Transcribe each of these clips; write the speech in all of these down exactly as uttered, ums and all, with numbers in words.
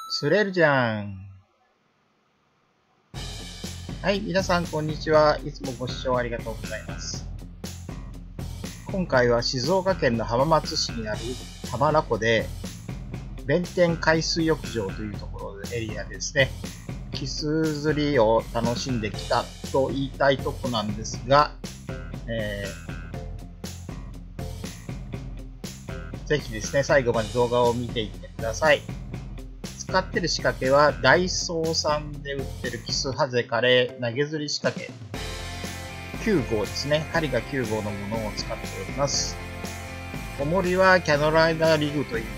釣れるじゃん。はい、皆さんこんにちは。いつもご視聴ありがとうございます。今回は静岡県の浜松市にある浜名湖で、弁天海水浴場というところでエリアですね、キス釣りを楽しんできたと言いたいとこなんですが、えー、ぜひですね、最後まで動画を見ていってください。使ってる仕掛けはダイソーさんで売ってるキスハゼカレー投げ釣り仕掛けきゅう号ですね。針がきゅう号のものを使っております。重りはキャノライダーリグといって、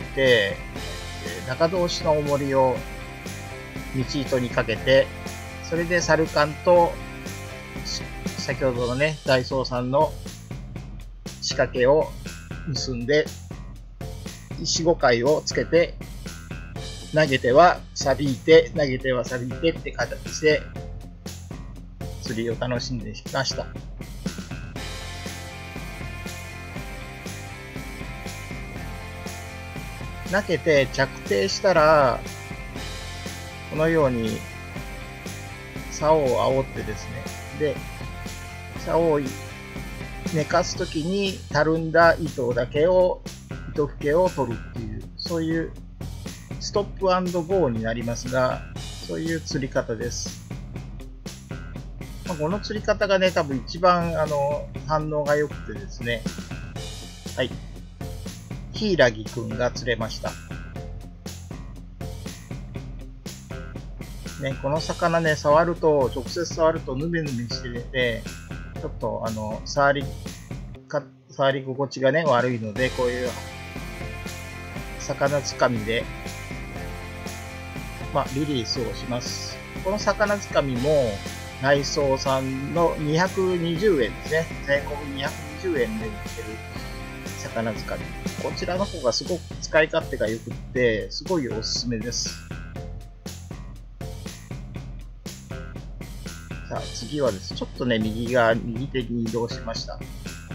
中通しの重りを道糸にかけて、それでサルカンと先ほどのね、ダイソーさんの仕掛けを結んで、よん、ごかいをつけて、投げては錆びて、投げては錆びてって形で釣りを楽しんできました。投げて着底したら、このように竿を煽ってですね、で、竿を寝かすときにたるんだ糸だけを、糸ふけを取るっていう、そういうストップ&ゴーになりますが、そういう釣り方です。まあ、この釣り方がね、多分一番あの反応が良くてですね、はい、ヒイラギくんが釣れました。ね、この魚ね、触ると、直接触るとヌメヌメしてて、ちょっとあの触りか、触り心地がね、悪いので、こういう魚つかみで、まあ、リリースをします。この魚つかみも、ダイソーさんのにひゃくにじゅうえんですね。税込みにひゃくにじゅうえんで売ってる魚つかみ。こちらの方がすごく使い勝手が良くって、すごいおすすめです。さあ、次はですね、ちょっとね、右側、右手に移動しました。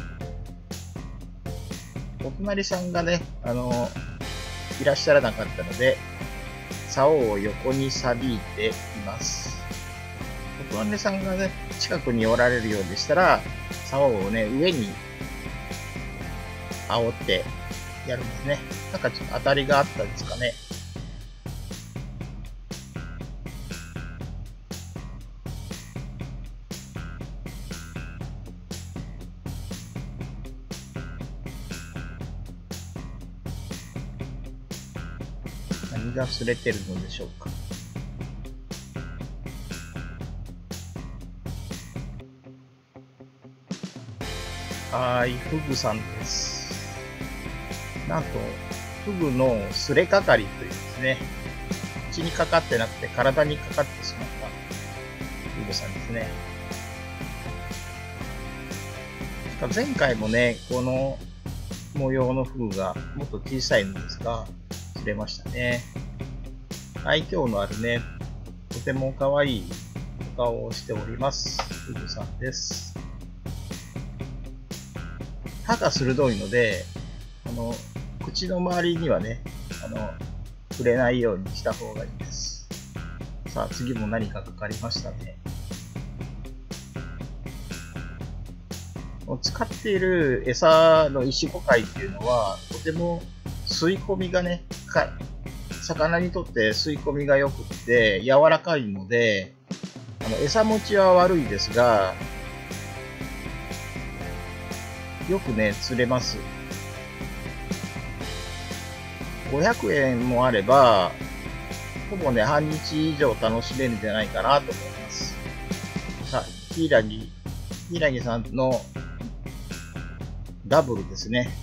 お隣さんがね、あの、いらっしゃらなかったので、竿を横に錆びています。お隣さんがね、近くにおられるようでしたら、竿をね、上に煽ってやるんですね。なんかちょっと当たりがあったんですかね。何が擦れてるのでしょうか。はい、フグさんです。なんと、フグの擦れかかりというですね、口にかかってなくて体にかかってしまったフグさんですね。前回もね、この模様のフグがもっと小さいのですが、釣れましたね。愛嬌のあるね、とても可愛いお顔をしております。フグさんです。歯が鋭いので、あの、口の周りにはね、あの、触れないようにした方がいいです。さあ、次も何かかかりましたね。使っている餌のイシゴカイっていうのは、とても吸い込みがね、魚にとって吸い込みが良くって柔らかいので、あの餌持ちは悪いですが、よくね、釣れます。ごひゃくえんもあれば、ほぼね、半日以上楽しめるんじゃないかなと思います。さあ、ヒイラギ、ヒイラギさんのダブルですね。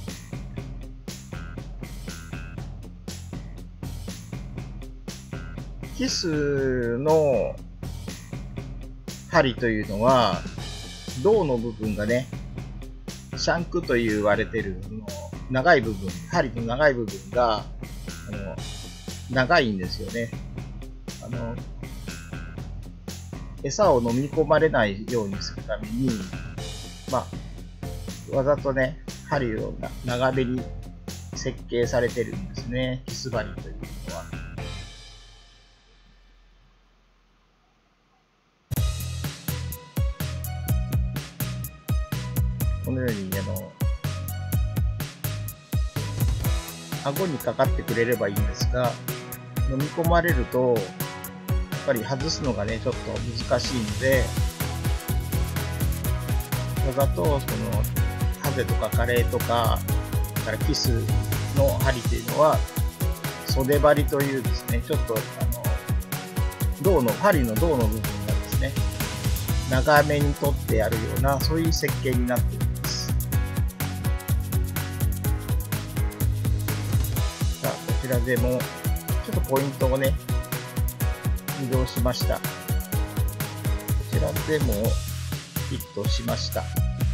キスの針というのは、胴の部分がね、シャンクと言われているの長い部分、針の長い部分があの長いんですよね。あの餌を飲み込まれないようにするために、まあ、わざとね、針を長めに設計されてるんですね。キス針というのは。 このように、あの、顎にかかってくれればいいんですが、飲み込まれると、やっぱり外すのがね、ちょっと難しいので、わざと、その、ハゼとかカレーとか、からキスの針というのは、袖針というですね、ちょっと、あの、胴の、針の胴の部分がですね、長めに取ってあるような、そういう設計になっています。さあ、こちらでも、ちょっとポイントをね、移動しました。こちらでも、ヒットしました。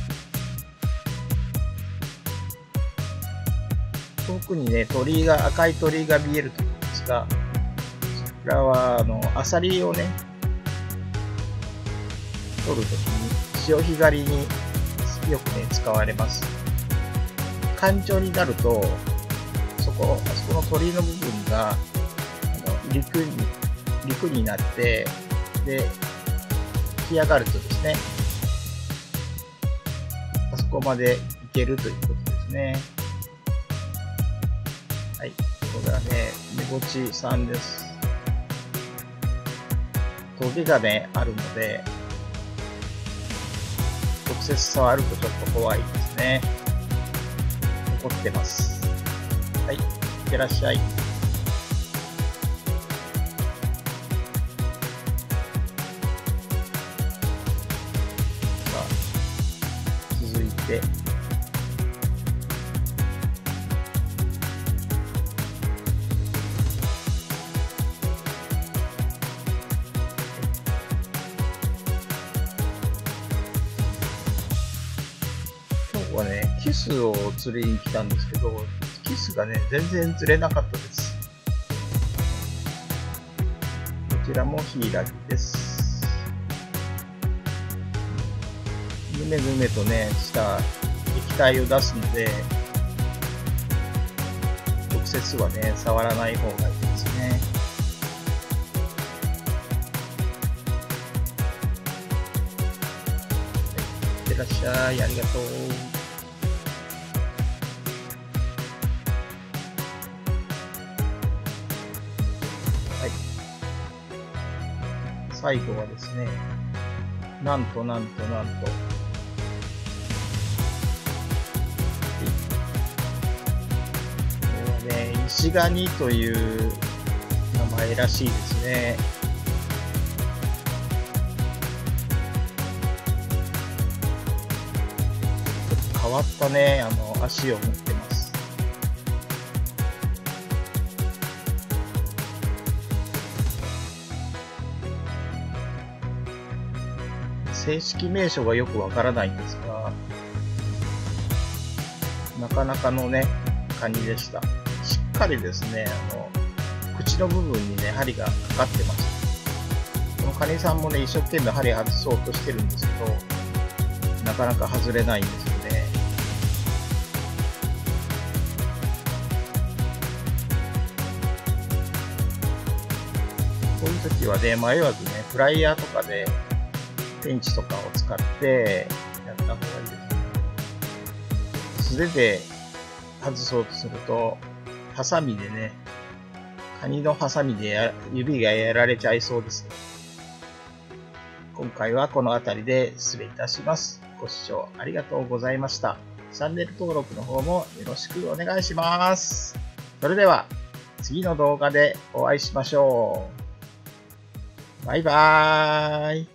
遠くにね、鳥居が、赤い鳥居が見えると思うんですが、こちらは、あの、アサリをね、取るときに、潮干狩りによくね、使われます。干潮になると、そこ、あそこの鳥居の部分が、あの陸に、陸になって、で、干上がるとですね、あそこまで行けるということですね。はい、これはね、メゴチさんです。トゲがね、あるので、直接触るとちょっと怖いですね。残ってます。はい、いってらっしゃい。さあ、続いて、今日はね、キスを釣りに来たんですけど、キスがね、全然釣れなかったです。こちらもヒイラギです。ぬめぬめとね、した液体を出すので、直接はね、触らない方がいいですね。いってらっしゃい、ありがとう。最後はですね、なんとなんとなんと、これはね、イシガニという名前らしいですね。ちょっと変わったね、あの、足を持ってます。正式名称がよくわからないんですが、なかなかのね、カニでした。しっかりですね、あの、口の部分にね、針がかかってます。このカニさんもね、一生懸命針外そうとしてるんですけど、なかなか外れないんですよね。こういう時はね、迷わずね、フライヤーとかで、ペンチとかを使ってやった方がいいですね。素手で外そうとすると、ハサミでね、カニのハサミでや指がやられちゃいそうです。今回はこの辺りで失礼いたします。ご視聴ありがとうございました。チャンネル登録の方もよろしくお願いします。それでは次の動画でお会いしましょう。バイバーイ。